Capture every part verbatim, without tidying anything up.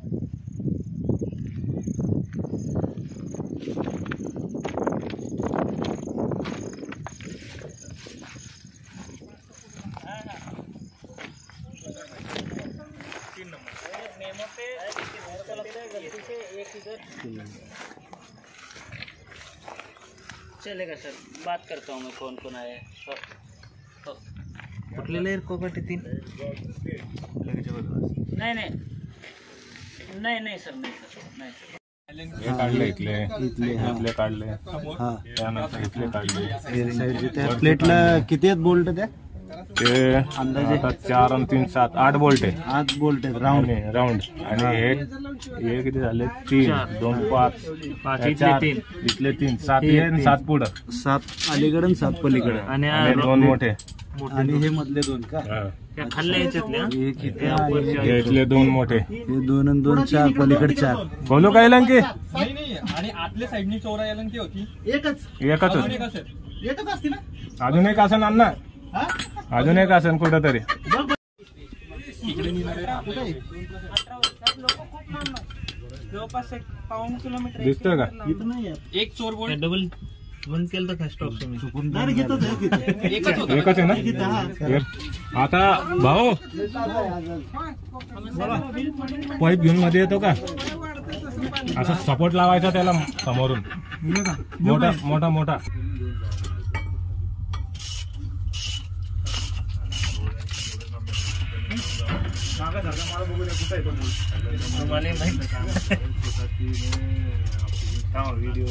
चलेगा सर, बात करता हूँ मैं कौन कौन आया है। कुठलेले कोकटे तीन नाही नाही नाही नाही सर, नाही सर, नाही सर। हे काढले इथले इथले इथले काढले, हां त्यानंतर इथले काढले। साईडचे त्या प्लेटला किती आहेत बोल्ट? त्या ते अंदाजे चार आणि तीन सात आठ बोल्ट आहे। आठ बोल्ट आहेत राऊंड राऊंड आणि हे हे किती झाले? तीन दोन पाच पाच इथले तीन इथले तीन सात हे आणि सात पुढं, सात अलीकडे आणि सात पलीकडे आणि दोन मोठे आणि हे मधले दोन का? खाल्ल्या याच्यातल्या हे किती? इथले दोन मोठे, हे दोन आणि दोन चार, पलीकडे चार। बोलू काय लंकी? नाही नाही, आणि आतल्या साईडनी चौरा याला की होती एकच एकच होती। एकच असते ना? अजून एक असन अण्णा, अजून एक असन कुठं तरी। जवळपास एक पाऊण किलोमीटर दिसतोय का? एक चोर बोल डबल बंद केलं तर फर्स्ट ऑप्शन एकच आहे ना? आता भाऊ पाईप घेऊन मध्ये येतो का? असं सपोर्ट लावायचा त्याला समोरून, मोठा मोठा मोठा। व्हिडिओ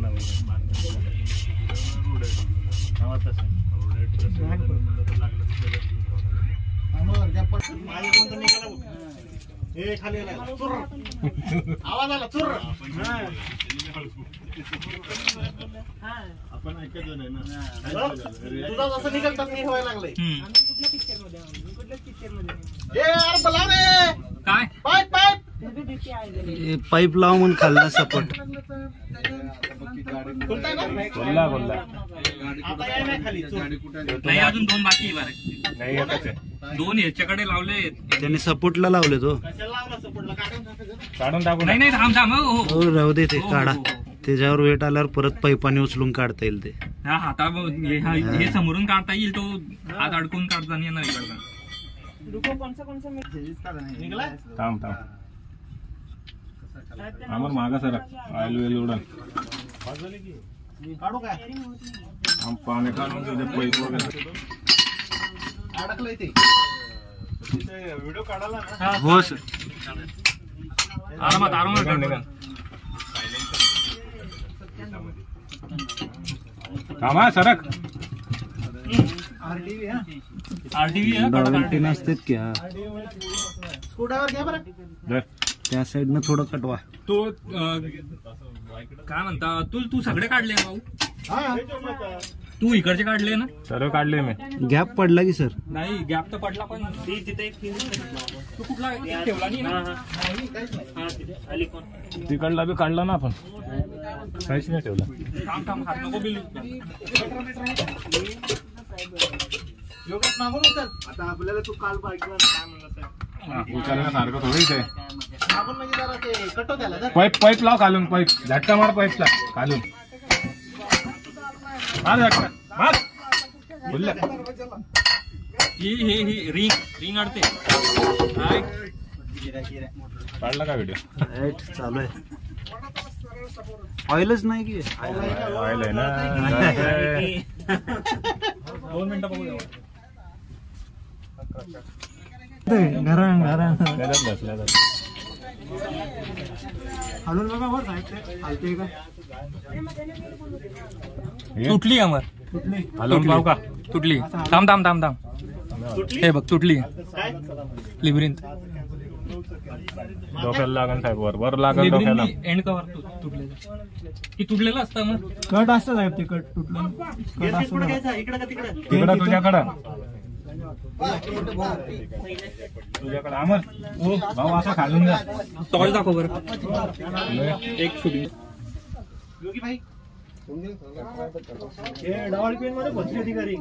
आवाज आला चुर। आपण ऐकत नाही ना, तुझा जसं निघालतात नाही व्हायला लागलंय। काय पाईप पाईप पाईप लाव म्हणून खाल्ला सपोर्ट। बोलला बोलला नाही, अजून दोन बाकी आहे बरं। नाही एकच आहे, दोन याच्याकडे लावले, त्याने सपोर्टला लावले तो। काढून टाकू? नाही नाही, थांब थांब, हो हो राहू दे ते काढा, त्याच्यावर वेट आल्यावर परत पाईपाने उचलून काढता येईल ते। हा हाता हे समोरून काढता येईल, तो हात अडकून काढता नाही येणार इकडनं। थांब थांब आमर मागा सर ऑइल वेल उडन काढू काय? हम पाणी काढून घेऊ पाईप वगैरे अडकलंय ते व्हिडिओ काढायला ना। हो सर, आरामात आरामात काढ। थांबा सरक। आरटीव्ही हा, आरटीव्ही डॉल्टी नसतेत की? हा स्कूटावर घ्या बरं, त्या साईडनं थोडं कटवा। तो काय म्हणता, तू तू सगळे काढले भाऊ? तू इकडचे काढले ना? सर्व काढले मी। गॅप पडला की सर? नाही, गॅप तर पडला, पण तिथे तू कुठला ठेवला नाही ना? तिकडला बी काढला ना आपण, काहीच नाही ठेवला। थांब थांब, हात नको बिल। मागून उचल आता, आपल्याला तू काल पाहिजे काय म्हणलं उचलण्यासारखं थोडीच आहे। मागून म्हणजे जरा ते कटव त्याला जर। पाईप पाईप लाव खालून, पाईप झटका मार पाईपला खालून, मार झटका मार। बोलले ही ही ही रिंग रिंग अडते। काढला का व्हिडिओ? राईट चालू आहे। ऑइलच नाही की? ऑइल आहे ना। दोन मिनिटं बघू घरा घरा बसल्या हलून बघा वर साहेब, हालते का? तुटली अमर, हलवून पाहू का? तुटली। थांब थांब थांब थांब, हे बघ तुटली लिबरिन। डोक्याला लागन साहेब, वर वर लागन डोक्याला। एंड कवर तुटलेलं की तुटलेलं असतं मग? कट असतं साहेब, ते कट तुटलं तिकडं तुझ्याकडं तुझ्याकडं अमर भाऊ असं खालून जा। टॉय दाखव बरं, एक शूटिंग। डबल पेन मध्ये बसली अधिकारी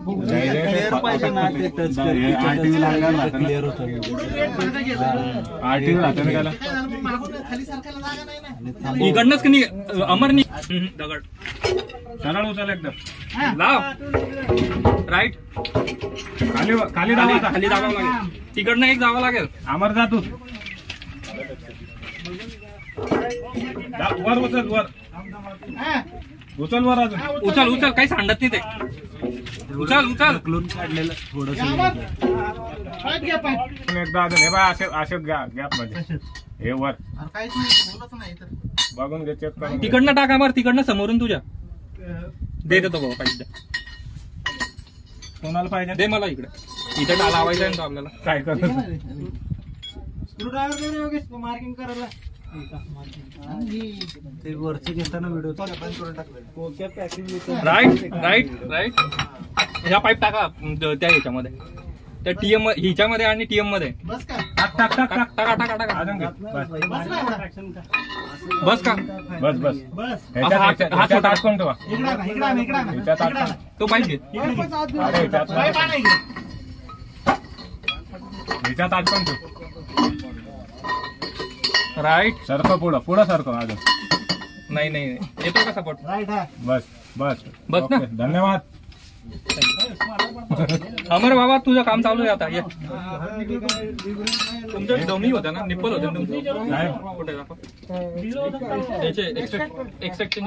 आरटीव्ही राहते ना त्याला। इकडनंच की नाही अमर नाही दगड सरळ उचल एकदम लाव राईट खाली खाली दाबा आता. खाली जावं लागेल तिकडनं एक जावं लागेल अमर जा तू जा, वर उचल वर उचल वर अजून उचल उचल काही सांडत नाही ते उचल उचल क्लोन काढलेलं थोडस एकदा अजून हे बा असे असे गॅप मध्ये हे वर बघून घे चेक करून घे. तिकडनं टाका बरं तिकडनं समोरून तुझ्या दे देतो बाबा पाहिजे कोणाला पाहिजे दे मला इकडे इथे टाला लावायचा आहे ना तो आपल्याला काय करत मार्किंग करायला ते वरचे घेताना व्हिडिओ राईट राईट राईट ह्या पाईप टाका त्या ह्याच्यामध्ये त्या टीएम हिच्यामध्ये आणि टीएम मध्ये टाक टाक टाक टाक टाका टाका टाका अजून घे. बस बस का बस बस हा- हा ह्याच्यात छोटा- ह्याच्यात अडकून ठेवा ह्याच्यात अडकून तो पाईप घे अरे ह्याच्यात ह्याच्यात अडकून ठेव राईट सरकं पुढं पुढं सरकं अजून नाही नाही येतो का सपोर्ट बस बस बस ना? ओके, धन्यवाद अमर बाबा तुझं काम चालू आहे आता ये तुमचं डोमी होता ना निप्पल होते ना तुमचं नाही. कुठे दाखव. याचे एक्स्ट्रॅक्ट एक्स्ट्रॅक्शन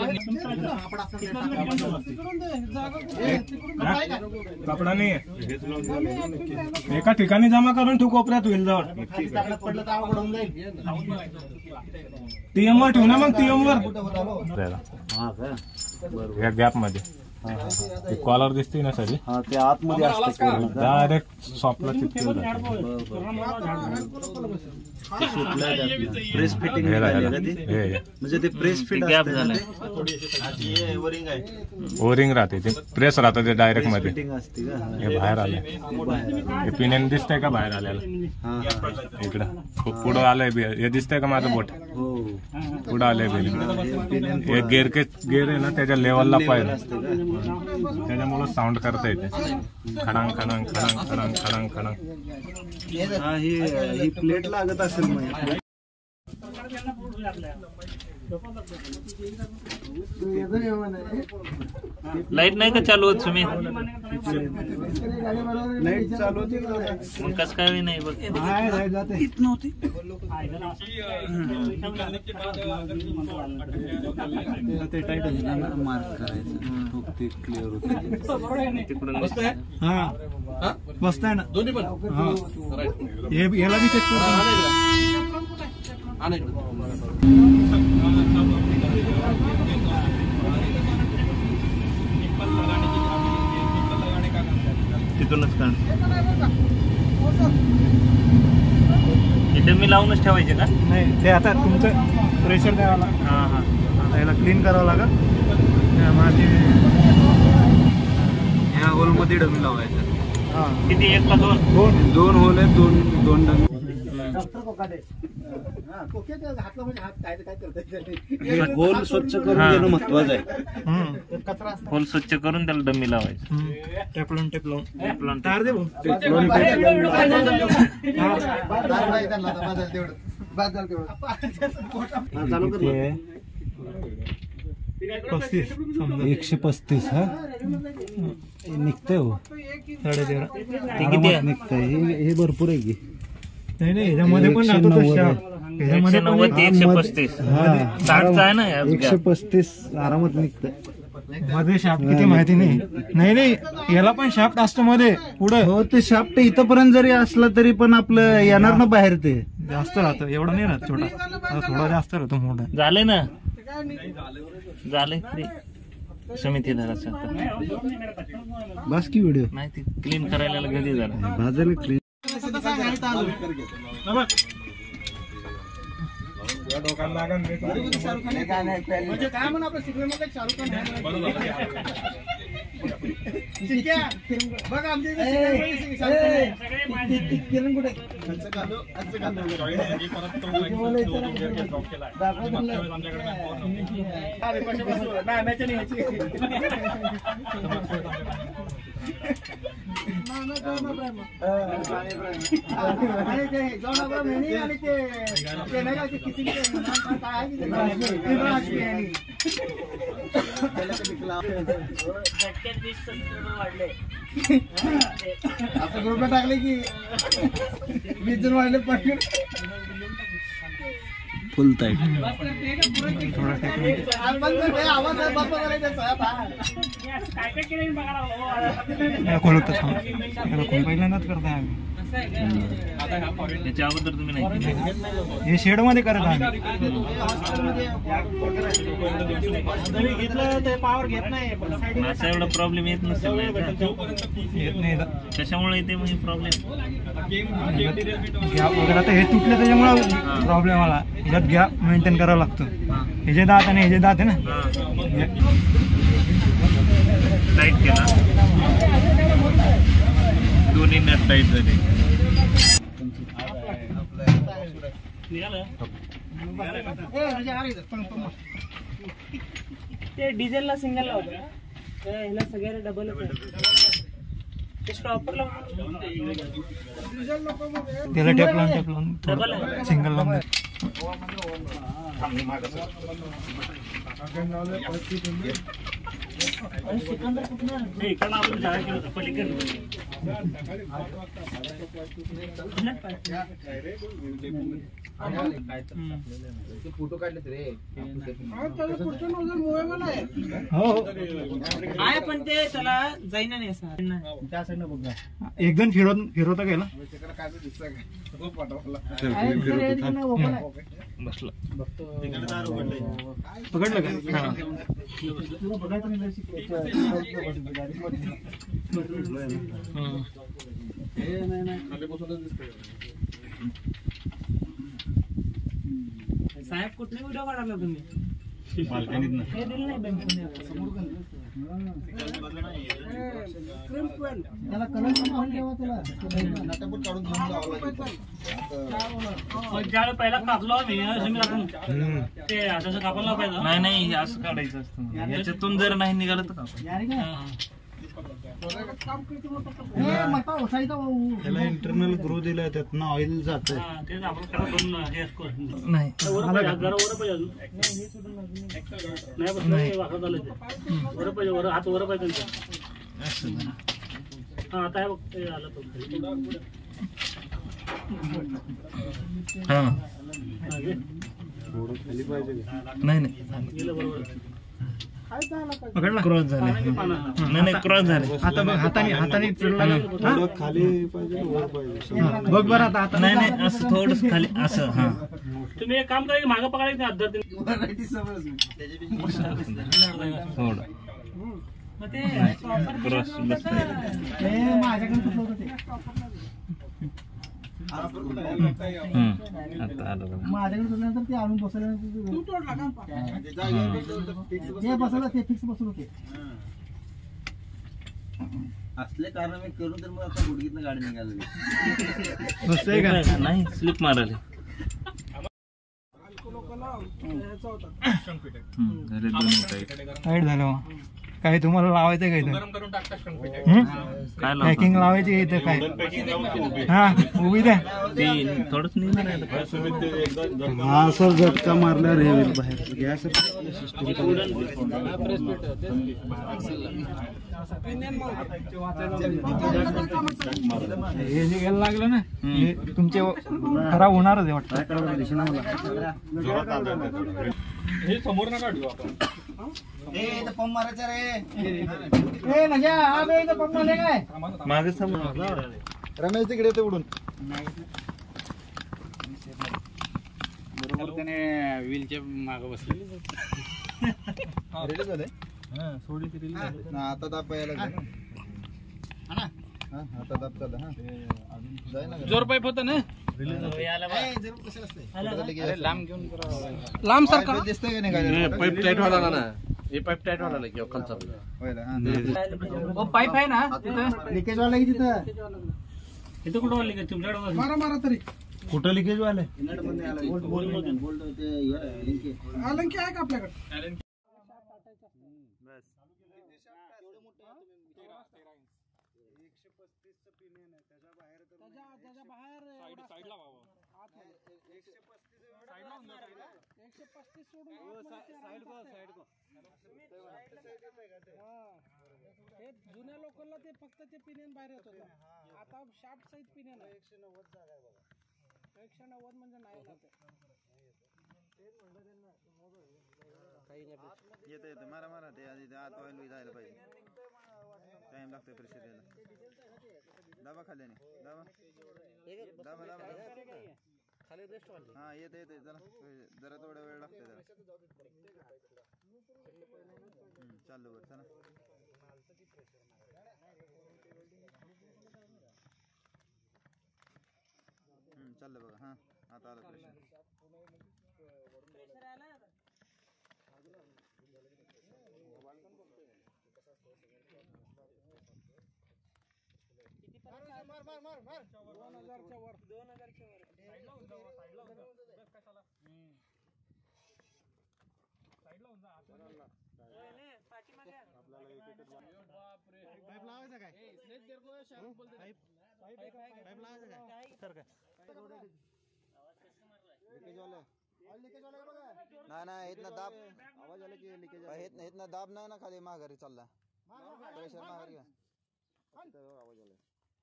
कपडा नाही एका ठिकाणी जमा करून ठेवू कोपऱ्यात होईल जवळ टीएम वर ठेवू ना मग टीएम वर हा का या गॅप मध्ये कॉलर दिसते ना सगळी हा ते आतमध्ये असतं पूर्ण. डायरेक्ट सॉफ्टला चिपकून प्रेस फिटिंग म्हणजे ते प्रेस फिट गॅप झालाय ओरिंग राहते ते प्रेस राहतं ते डायरेक्ट मध्ये फिटिंग असते का हा. हे बाहेर आले हे पिण्याने दिसतंय का बाहेर आल्याला हा इकडं पु- पुढं आलंय बी हे दिसतंय का माझं बोट हो पुढं आलंय बिल हे गेअर के गेअर आहे ना त्याच्या लेवलला पाहिजे असते का त्याच्यामुळे साऊंड करता येते खडांग खडांग खडांग खडांग खडांग खडांग हा ही ही प्लेट लागत असेल मग लाईट नाही का चालू होत तुम्ही लाईट चालू होती मग कसं काय नाही बघ ते टाईट मार्क करायचं ते क्लिअर होते तिकडून हा बसताय ना दोन्ही पण याला बी चेक तिथूनच काढ इथे मी लावूनच ठेवायचे का नाही ते आता तुमचं प्रेशर द्यावं लागेल हा हा आता याला क्लीन करावं लागेल माझी ह्या होलमध्ये डमी लावायचं हा किती एक का दोन दोन दोन होल आहेत दोन दोन डमी होल स्वच्छ करून हा. देणं महत्वाचं आहे होल स्वच्छ करून त्याला डमी लावायचं टेपलून टेपलून टेपलॉन तार दे भाऊ. हा, चालू कर. पस्तीस एकशे पस्तीस हा निघतंय हो साडे तेरा ते किती आहे? निघतंय हे हे भरपूर आहे की नाही नाही ह्याच्यामध्ये पण राहतो तो शाप एकशे नव्वद ते एकशे पस्तीस साठचा आहे ना यात एकशे gap. पस्तीस आरामात निघतंय मध्ये शाफ्ट किती माहिती नाही नाही नाही याला पण शाफ्ट असतो मध्ये पुढे हो ते शाफ्ट इथपर्यंत जरी असलं तरी पण आपलं येणार ना बाहेर ते जास्त राहतो एवढं नाही राहत छोटा हा, थोडा जास्त राहतो मोठा झाले ना झाले समिती धराचं बस की व्हिडिओ नाही ते क्लीन करायला कधी झालं भाजले क्लीन या डोक्याला लागन रे. म्हणजे काय म्हणून आपलं सिग्नलमध्ये शाहरुख खान आहे. ठीक आहे. बघ आमच्या इथे सिग्नलमध्ये शाहरुख खान आहे. किरण कुठे आजचं घालू, आजचं घालू. आणि ते जॉन अब्राहम यांनी आणि ते ते नाही का ते किसी के नाम काय आहे की ते इब्राहिम हाशमी यांनी त्याला कधी क्लास झटक्यात वीस सबस्क्रायबर वाढले. आता ग्रुपला टाकले की वीस जण वाढले पण फुल टाईट आवाज बंद करायचा काय काय केलं बघा पहिल्यांदाच करताय आम्ही. त्याच्या अगोदर तुम्ही नाही हे शेड मध्ये करत आम्ही. घेतलं ते पावर घेत नाही असा एवढा प्रॉब्लेम येत नसेल येत नाही कशामुळे येते म्हणजे प्रॉब्लेम गॅप वगैरे आता हे तुटले त्याच्यामुळे प्रॉब्लेम आला. ह्याच्यात गॅप मेंटेन करावा लागतो. हे जे दात आणि हे जे दात आहे ना टाईट केला दोन्ही नट टाईट झाले. ते डिझेलला सिंगल लावतो ना, ह्याला सगळ्याला डबल ते स्टॉपर लावून त्याला टेप लावून टेप लावून सिंगल लावून फोटो काढले रे आहे पण ते त्याला जाईना नाही असं. त्या साईडनं बघ एक जण फिरवत फिरवता गेला बसला पकडलं का साहेब कुठले व्हिडिओ काढायला तुम्ही? हे दिलं नाही बँकेने. त्याला कलर पण ठेवा त्याला नटाबूट काढून घेऊन जावं लागेल. ज्यावेळेस पहिला कापलो आम्ही जमीन टाकून ते असं कापायला पाहिजे. नाही नाही हे असं काढायचं असतं. याच्यातून जर नाही निघालं तर त्याला इंटरनल ग्रो दिलाय त्यातनं ऑइल जात तेच आपण त्याला दोन हे असतो. नाही वर पाहिजे जरा वर पाहिजे अजून नाही बसलं वाकडं झालं ते वर पाहिजे वर हात वर पाहिजे त्यांचा. हा आता हे बघ ते आलं तो हा खाली नाही नाही गेलं बरोबर. पकडला क्रॉस झाले नाही नाही क्रॉस झाले. आता बघ हाताने हाताने चिडला खाली पाहिजे बघ बरं आता हाताने नाही नाही असं थोडस खाली असं हा तुम्ही एक काम करा की मागं पकडायचं नाही अर्धा थोडं मग ते क्रॉस बसतंय. माझ्याकडे कुठलं होतं ते हम्म आता आलं बघा. माझ्याकडे तुझ्यानंतर ते आणून बसवलं ते बसवलं ते फिक्स बसवलं ते असले कारण मी करून तर मग आता गुडगीतनं गाडी निघाली. बसतोय का नाही स्लिप मारायला झाले दोन टाईट. टाईट झालं मग. काय तुम्हाला लावायचं काय काय पॅकिंग लावायची आहे इथं काय हा उभी द्या ते थोडंच निघणार हा सर झटका मारल्यावर हे होईल बाहेर घ्या सर. हे जे घ्यायला लागलं ना हे तुमचे खराब होणारच आहे वाटतं. समोर नका काढू आपण. पंप मारायचा रे म्हणजे हा बे इथं पंप मारले काय मागे समोर रमेश तिकडे ते उडून बरोबर त्याने व्हीलच्या मागे बसले. रिलीज झाले आता दाब यायला आता दाब चालू हा जोर पाईप होता ना लांब घेऊन लांब सारखा दिसतंय का नाही पाईप टाईट व्हायला ना हे पाईप टाईट व्हायला किंवा खालचा पाईप आहे ना लिकेज वाला की तिथं इथं कुठं वाली तुमच्याकडे मारा मारा तरी कुठं लिकेज वाले अलंकी आहे का आपल्याकडे त्याच्या बाहेर साईड साईडला व्हावं. एकशे पस्तीस सोडून हे जुन्या लोकांना ते फक्त ते पिनियन बाहेर येत होतं. आता शाफ्ट सहित पिनियन आहे. एकशे नव्वद जागा आहे बघा. एकशे नव्वद म्हणजे नाही ना ते येतं येतं मारा मारा ते आधी आत ऑइल जायला पाहिजे. टाइम लागतोय प्रेशर यायला. दाबा खाल्याने दाबा दाबा दाबा खाली रेस्ट वाली. हा येते येते जरा जरा थोडा वेळ लागतोय जरा. चालू बरं चला. हम्म चाललं बघा. हा आता आलं प्रेशर. मार मार मार मार दोन हजारच्या वर दोन हजारच्या वर साईडला होऊन जावा साईडला होऊन जा. बस कशाला साईडला होऊन जा. आपल्याला पाईप लावायचा काय पाईप पाईप पाईप लावायचा काय सर काय नाही नाही इतना दाब आवाज आला की लिकेज इतना दाब नाही ना खाली माघारी चालला. प्रेशर माघारी घ्या. आवाज आला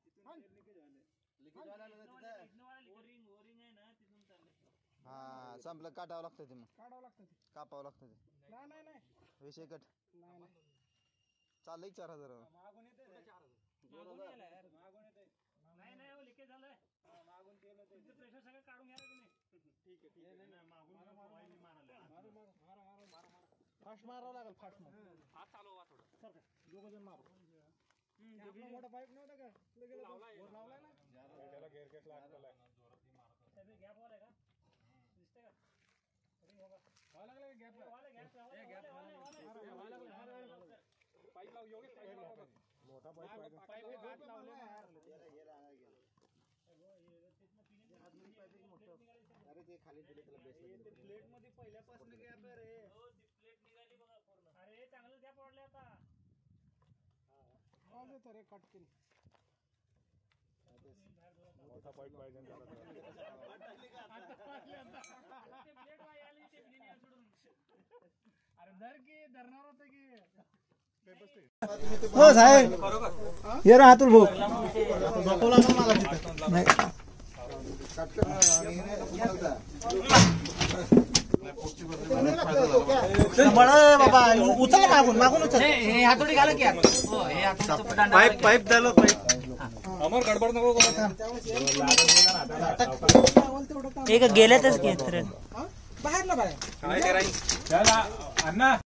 हा संपलं. काटावं लागतं ते मग काढावं लागतं ते कापावं लागतं ते. नाही नाही नाही विषय कट नाही नाही चाललंय चार हजार. मागून येते नाही नाही लिकेज झालंय. मागून केलं ते प्रेशर सगळं काढून घ्या तुम्ही. ठीक आहे फास्ट मारावं लागेल. फास्ट मार हात चालवा थोडं. सर दोघ जण मारू. आपला मोठा पाईप नव्हता का लावलाय ना त्याला गेअर केस लागतलाय. गॅप वर आहे का दिसते का व्हायला लागला गॅप पाईप लाव एवढे पाईप लाव. मोठा पाईप पाईप घाट लावले अरे ते खाली दिले त्याला बेस प्लेट मध्ये पहिल्यापासून गॅप आहे रे. प्लेट निघाली बघा पूर्ण. अरे चांगलं गॅप वाढले आता. आवाज येतो रे कटकीन. मोठा पाईप पाहिजे त्याला. अरे धर की धरणार होतं की हो साहेब ये राहतुल भाऊ बडा बाबा उचल मागून मागून उचल. हे हातोडी घाला की पाईप पाईप झालं पाईप. अमर गडबड नको करू. एक गेल्यातच की तर बाहेर ना बाहेर काय करायचं त्याला अण्णा